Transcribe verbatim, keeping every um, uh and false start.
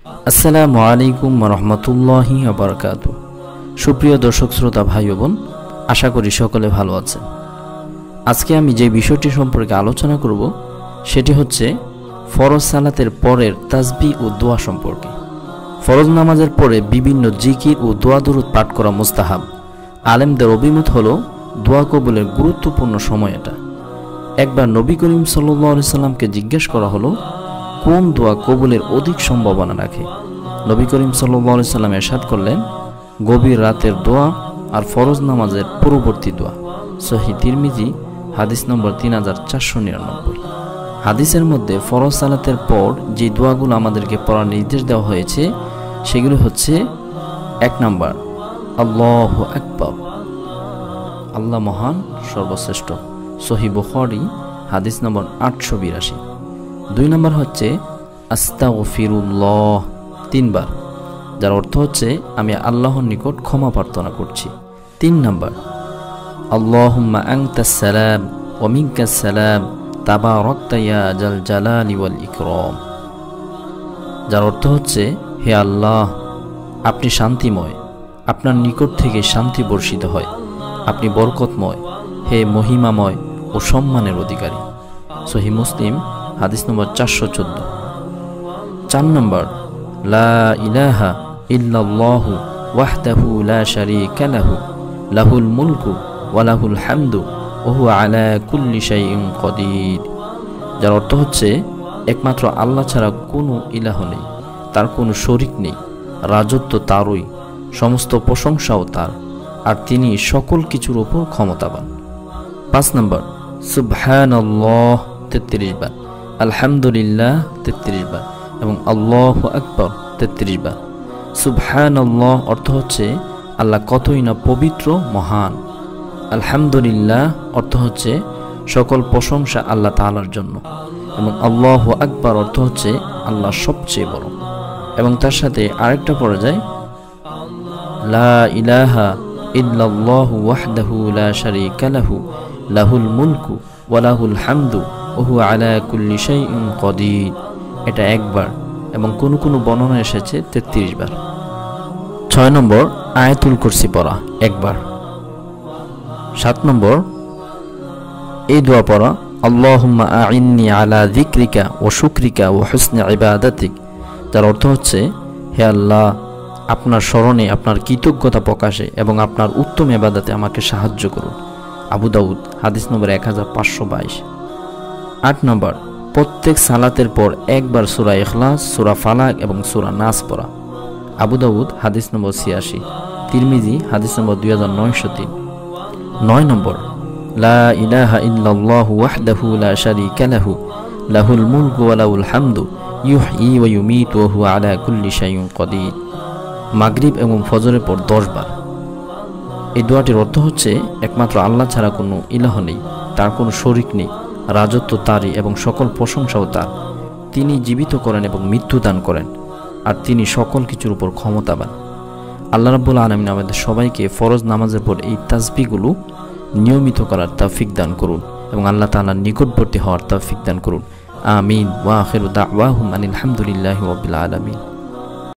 আসসালামু আলাইকুম ওয়া রাহমাতুল্লাহি ওয়া বারাকাতুহু। সুপ্রিয় দর্শক শ্রোতা ভাই ও বোন, আশা করি সকলে ভালো আছেন। আজকে আমি যে বিষয়টি সম্পর্কে আলোচনা করব সেটি হচ্ছে ফরজ সালাতের পরের তাসবিহ ও দোয়া সম্পর্কে। ফরজ নামাজের পরে বিভিন্ন জিকির ও দোয়া দরুদ পাঠ করা মুস্তাহাব। আলেমদের অভিমত হলো দোয়া কবুলের গুরুত্বপূর্ণ সময় এটা। একবার নবী করিম সাল্লাল্লাহু আলাইহি সাল্লামকে জিজ্ঞেস করা হলো কোন দোয়া কবুলের অধিক সম্ভাবনা রাখে। নবী করিম সাল্লাল্লাহু আলাইহি সাল্লাম ইরশাদ করলেন, গভীর রাতের দোয়া আর ফরজ নামাজের পূর্ববর্তী দোয়া। সহিহ তিরমিজি হাদিস নম্বর তিন হাজার চারশো নিরানব্বই। হাদিসের মধ্যে ফরজ সালাতের পর যে দোয়াগুলো আমাদেরকে পড়ার নির্দেশ দেওয়া হয়েছে সেগুলো হচ্ছে, এক নম্বর আল্লাহু আকবার, আল্লাহ মহান সর্বশ্রেষ্ঠ। সহিহ বুখারী হাদিস নম্বর আটশো বিরাশি। দুই নম্বর হচ্ছে আস্তাগফিরুল্লাহ, তিনবার, যার অর্থ হচ্ছে আমি আল্লাহর নিকট ক্ষমা প্রার্থনা করছি। তিন নম্বর আল্লাহুম্মা আনতাস সালাম ওয়া মিনকাস সালাম তাবারাকতা ইয়া জাল জালালি ওয়াল ইকরাম, যার অর্থ হচ্ছে হে আল্লাহ, আপনি শান্তিময়, আপনার নিকট থেকে শান্তি বর্ষিত হয়, আপনি বরকতময়, হে মহিমাময় ও সম্মানের অধিকারী। সহিহ মুসলিম হাদিস নম্বর চারশো চোদ্দ। চার নম্বর লা ইলাহা ইল্লাল্লাহু ওয়াহদাহু লা শারীকা লাহু লাহুল মুলকু ওয়া লাহুল হামদু ওয়া হুয়া আলা কুল্লি শাইইন কাদির, যার অর্থ হচ্ছে একমাত্র আল্লাহ ছাড়া কোনো ইলাহ নেই, তার কোনো শরীক নেই, রাজত্ব তারই, সমস্ত প্রশংসাও তার, আর তিনি সকল কিছুর উপর ক্ষমতাবান। পাঁচ নম্বর সুবহানাল্লাহ তেত্রিশ বার, আলহামদুলিল্লাহ তেত্রিশ বার এবং আল্লাহু আকবার তেত্রিশ বার। সুবহানাল্লাহ অর্থ হচ্ছে আল্লাহ কতই না পবিত্র মহান। আলহামদুলিল্লাহ অর্থ হচ্ছে সকল প্রশংসা আল্লাহ তাআলার জন্য, এবং আল্লাহু আকবার অর্থ হচ্ছে আল্লাহ সবচেয়ে বড়। এবং তার সাথে আরেকটা পড়া যায় লা ইলাহা ইল্লাল্লাহু ওয়াহদাহু লা শারীকা লাহু লাহুল মুলকু ওয়া লাহুল হামদু ওয়া হুয়া আলা কুল্লি শাইইন কাদির, এটা একবার, এবং কোন কোন বর্ণনা এসেছে তেত্রিশ বার। ছয় নম্বর আয়াতুল কুরসি পড়া একবার। সাত নম্বর এই দোয়া পড়া আল্লাহুম্মা আইন্নি আলা যিকরিকা ওয়া শুকরিকা ওয়া হুসনি ইবাদাতিক, যার অর্থ হচ্ছে হে আল্লাহ, আপনার স্মরণে, আপনার কৃতজ্ঞতা প্রকাশে এবং আপনার উত্তম ইবাদতে আমাকে সাহায্য করুন। আবু দাউদ হাদিস নম্বর এক হাজার পাঁচশো বাইশ। আট নম্বর প্রত্যেক সালাতের পর একবার সূরা ইখলাস, সূরা ফালাক এবং সূরা নাস পড়া। আবু দাউদ হাদিস নম্বর ছিয়াশি। তিরমিজি হাদিস নম্বর দুই হাজার নয়শো তিন। নয় নম্বর লা ইলাহা ইল্লাল্লাহু ওয়াহদাহু লা শারীকা লাহু লাহুল মুলকু ওয়া লাহুল হামদু ইউহয়ি ওয়া ইউমীতু ওয়া হুয়া আলা কুল্লি শাইইন কাদির, মাগরিব এবং ফজরের পর দশ বার। এই দোয়াটির অর্থ হচ্ছে একমাত্র আল্লাহ ছাড়া কোনো ইলাহ নেই, তার কোনো শরীক নেই, রাজত্ব তারই এবং সকল প্রশংসাও তার। তিনি জীবিত করেন এবং মৃত্যু দান করেন, আর তিনি সকল কিছুর উপর ক্ষমতাবান। আল্লাহ রাব্বুল আলামিন আমাদের সবাইকে ফরজ নামাজের পর এই তাসবিহগুলো নিয়মিত করার তৌফিক দান করুন এবং আল্লাহ তাআলার নিকটবর্তী হওয়ার তৌফিক দান করুন। আমিন ওয়া আখিরু দাওয়াহুম আনিল হামদুলিল্লাহি রাব্বিল আলামিন।